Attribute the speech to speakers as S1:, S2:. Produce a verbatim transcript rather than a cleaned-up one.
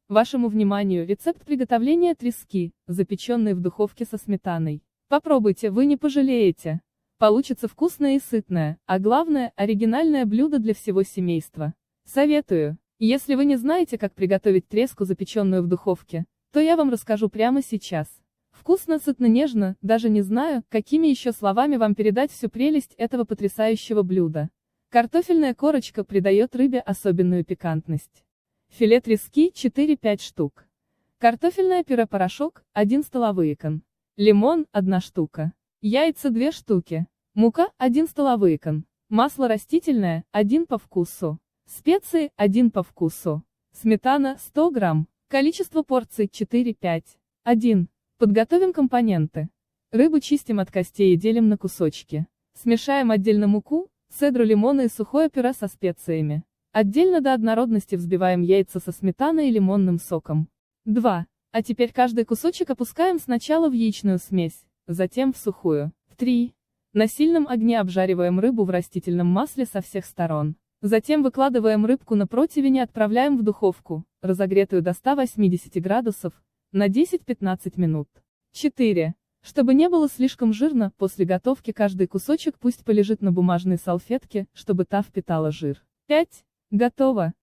S1: Вашему вниманию рецепт приготовления трески, запеченной в духовке со сметаной. Попробуйте, вы не пожалеете. Получится вкусное и сытное, а главное, оригинальное блюдо для всего семейства. Советую. Если вы не знаете, как приготовить треску, запеченную в духовке, то я вам расскажу прямо сейчас. Вкусно, сытно, нежно, даже не знаю, какими еще словами вам передать всю прелесть этого потрясающего блюда. Картофельная корочка придает рыбе особенную пикантность. Филе трески четыре-пять штук. Картофельное пюре-порошок один столовый кон. Лимон одна штука. Яйца две штуки. Мука один столовый кон. Масло растительное один по вкусу. Специи один по вкусу. Сметана сто грамм. Количество порций четыре-пять. один. Подготовим компоненты. Рыбу чистим от костей и делим на кусочки. Смешаем отдельно муку, цедру лимона и сухое пюре со специями. Отдельно до однородности взбиваем яйца со сметаной и лимонным соком. два. А теперь каждый кусочек опускаем сначала в яичную смесь, затем в сухую. три. На сильном огне обжариваем рыбу в растительном масле со всех сторон. Затем выкладываем рыбку на противень и отправляем в духовку, разогретую до ста восьмидесяти градусов, на десять-пятнадцать минут. четыре. Чтобы не было слишком жирно, после готовки каждый кусочек пусть полежит на бумажной салфетке, чтобы та впитала жир. пять. Готово.